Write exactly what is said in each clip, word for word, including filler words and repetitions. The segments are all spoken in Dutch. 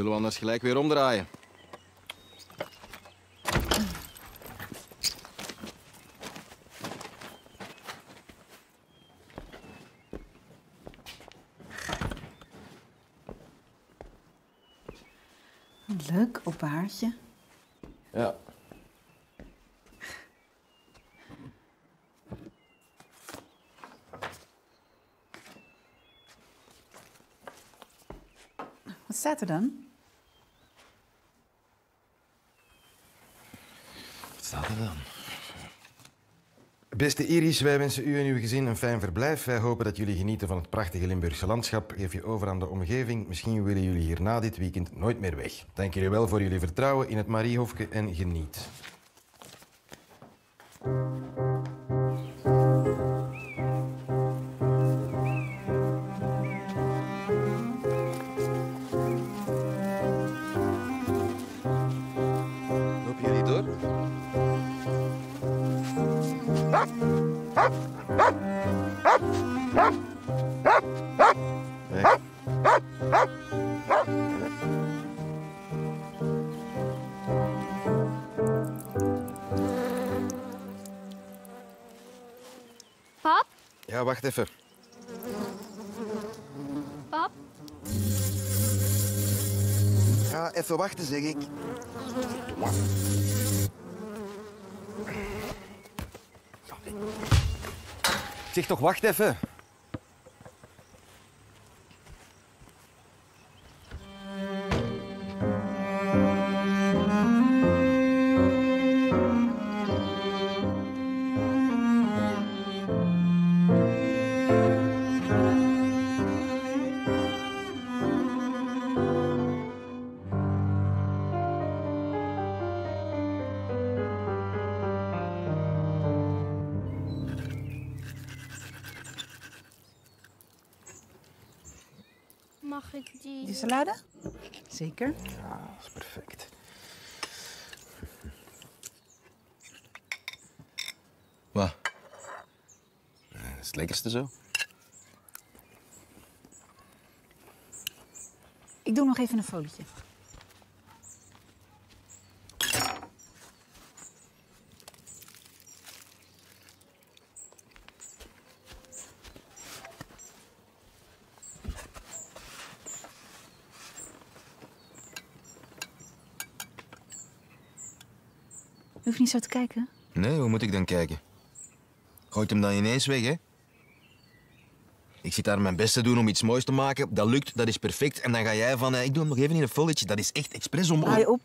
Zullen we anders gelijk weer omdraaien? Leuk, op haartje. Ja. Wat staat er dan? Wat staat er dan? Beste Iris, wij wensen u en uw gezin een fijn verblijf. Wij hopen dat jullie genieten van het prachtige Limburgse landschap. Geef je over aan de omgeving. Misschien willen jullie hier na dit weekend nooit meer weg. Dank jullie wel voor jullie vertrouwen in het Mariehofke en geniet. Lopen jullie door? Nee. Pap? Ja, wacht even. Pap? Ja, even wachten, zeg ik. Zeg toch, wacht even. Mag ik die... Die salade? Zeker. Ja, dat is perfect. Wat? Dat is het lekkerste zo. Ik doe nog even een folietje. Je hoeft niet zo te kijken. Nee, hoe moet ik dan kijken? Gooit hem dan ineens weg, hè? Ik zit daar mijn best te doen om iets moois te maken. Dat lukt, dat is perfect. En dan ga jij van, eh, ik doe hem nog even in een folietje. Dat is echt expres om... Haal je op.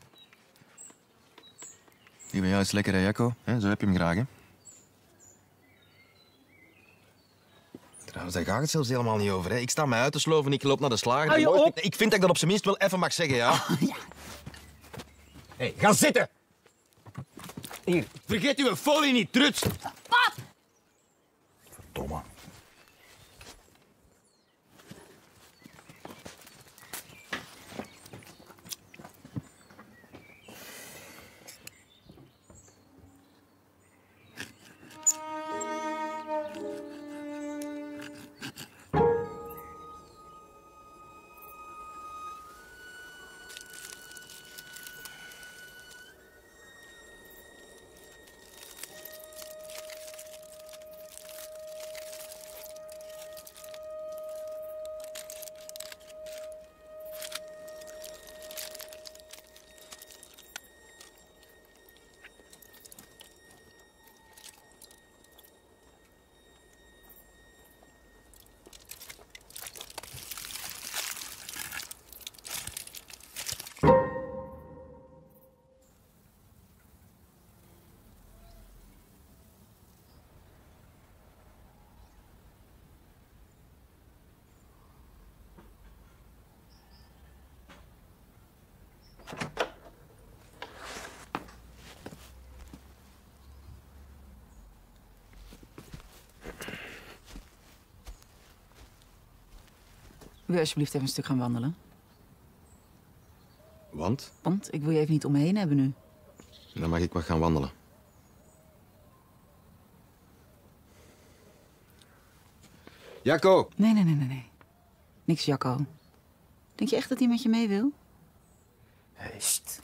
Die van jou is lekker, hè, Jacco? Hè, zo heb je hem graag, hè? Trouwens, daar gaat het zelfs helemaal niet over, hè? Ik sta mij uit te sloven, ik loop naar de slager. Hou je Mooi- op. Ik vind dat ik dat op zijn minst wel even mag zeggen, ja? Ja. Hé, ga zitten! Hier, vergeet uw folie niet, truts! Verdomme. Wil je alsjeblieft even een stuk gaan wandelen? Want? Want ik wil je even niet om me heen hebben nu. Dan mag ik wat gaan wandelen. Jacco! Nee, nee, nee, nee, nee. Niks Jacco. Denk je echt dat hij met je mee wil? Sst.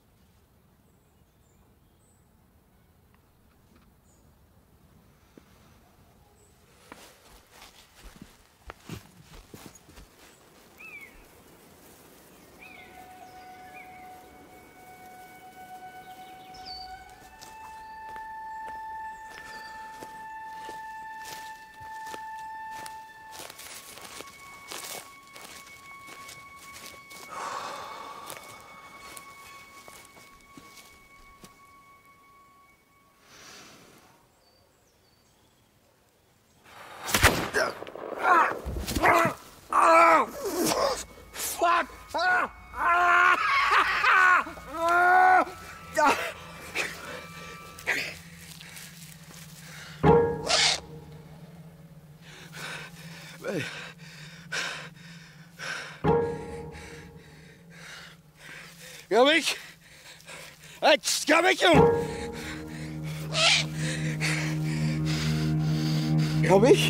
Ga weg! Hey, ga weg, jong! Ga weg!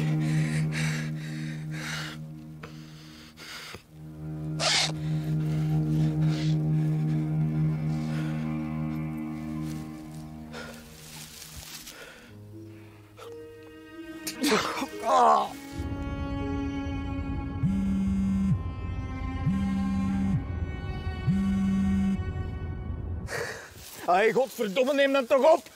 Hé, hey, godverdomme, neem dat toch op!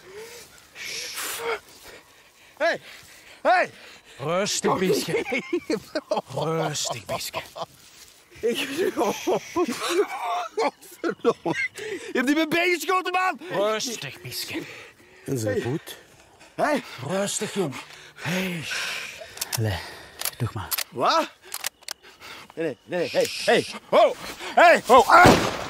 Hé, hey, hé! Hey. Rustig, Biske. Rustig, Biske. Ik... Godverdomme. Je hebt die met been geschoten, man! Rustig, Biske. Dat is goed. Hé? Hey. Rustig, jong. Hey. Allee, doe maar. Wat? Nee, nee, nee, hé, hey, hé. Hey. Oh, hey, oh, ah!